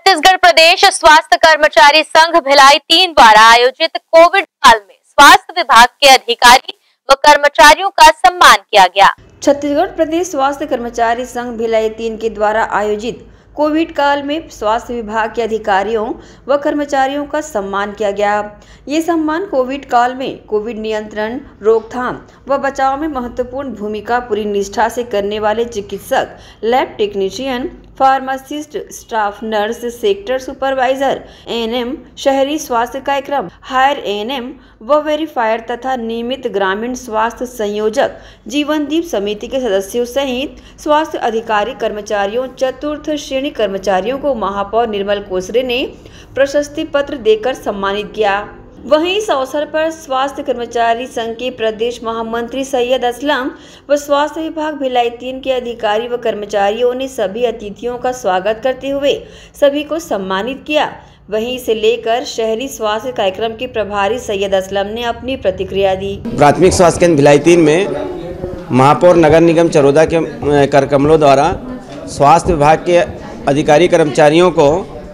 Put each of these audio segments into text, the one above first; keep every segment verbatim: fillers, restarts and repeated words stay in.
छत्तीसगढ़ प्रदेश स्वास्थ्य कर्मचारी संघ भिलाई तीन द्वारा आयोजित कोविड काल में स्वास्थ्य विभाग के अधिकारी व कर्मचारियों का सम्मान किया गया। छत्तीसगढ़ प्रदेश स्वास्थ्य कर्मचारी संघ भिलाई तीन के द्वारा आयोजित कोविड काल में स्वास्थ्य विभाग के अधिकारियों व कर्मचारियों का सम्मान किया गया। ये सम्मान कोविड काल में कोविड नियंत्रण, रोकथाम व बचाव में महत्वपूर्ण भूमिका पूरी निष्ठा से करने वाले चिकित्सक, lab technician, pharmacist, staff nurse, sector supervisor, ANM, शहरी स्वास्थ्य कार्यक्रम, हायर एएनएम व वेरीफायर तथा नियमित ग्रामीण स्वास्थ्य संयोजक, जीवनदीप समिति के सदस्यों सहित स्वास्थ्य अधिकारी कर्मचारियों, चतुर्थ श्रेणी कर्मचारियों को महापौर निर्मल कोसरे ने प्रशस्ति पत्र देकर सम्मानित किया। वहीं इस अवसर पर स्वास्थ्य कर्मचारी संघ के प्रदेश महामंत्री सैयद असलम व स्वास्थ्य विभाग भिलाई तीन के अधिकारी व कर्मचारियों ने सभी अतिथियों का स्वागत करते हुए सभी को सम्मानित किया। वहीं इसे लेकर शहरी स्वास्थ्य कार्यक्रम के प्रभारी सैयद असलम ने अपनी प्रतिक्रिया दी। प्राथमिक स्वास्थ्य केंद्र भिलाई तीन में महापौर नगर निगम चरोदा के कर कमलों द्वारा स्वास्थ्य विभाग के अधिकारी कर्मचारियों को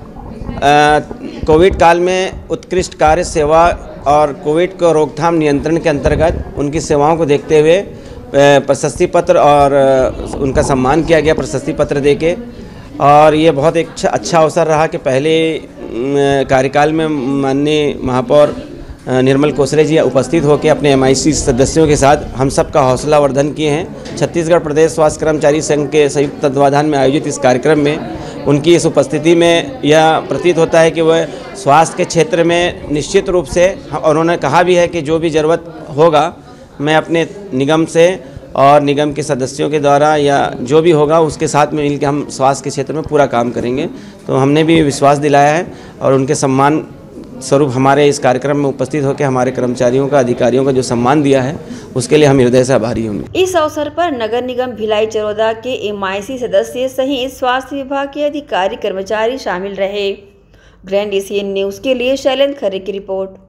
कोविड काल में उत्कृष्ट कार्य सेवा और कोविड को रोकथाम नियंत्रण के अंतर्गत उनकी सेवाओं को देखते हुए प्रशस्ति पत्र और उनका सम्मान किया गया प्रशस्ति पत्र देके। और ये बहुत एक अच्छा अवसर रहा कि पहले कार्यकाल में माननीय महापौर निर्मल कोसरे जी उपस्थित होकर अपने एमआईसी सदस्यों के साथ हम सब का हौसला वर्धन किए हैं। छत्तीसगढ़ प्रदेश स्वास्थ्य कर्मचारी संघ के संयुक्त तत्वाधान में आयोजित इस कार्यक्रम में उनकी इस उपस्थिति में यह प्रतीत होता है कि वह स्वास्थ्य के क्षेत्र में निश्चित रूप से, उन्होंने कहा भी है कि जो भी ज़रूरत होगा मैं अपने निगम से और निगम के सदस्यों के द्वारा या जो भी होगा उसके साथ में मिलकर हम स्वास्थ्य के क्षेत्र में पूरा काम करेंगे। तो हमने भी विश्वास दिलाया है और उनके सम्मान स्वरूप हमारे इस कार्यक्रम में उपस्थित होकर हमारे कर्मचारियों का, अधिकारियों का जो सम्मान दिया है उसके लिए हम हृदय से आभारी होंगे। इस अवसर पर नगर निगम भिलाई चरोदा के एमआईसी सदस्य सहित स्वास्थ्य विभाग के अधिकारी कर्मचारी शामिल रहे। ग्रैंड एशियन न्यूज के लिए शैलेंद्र खरे की रिपोर्ट।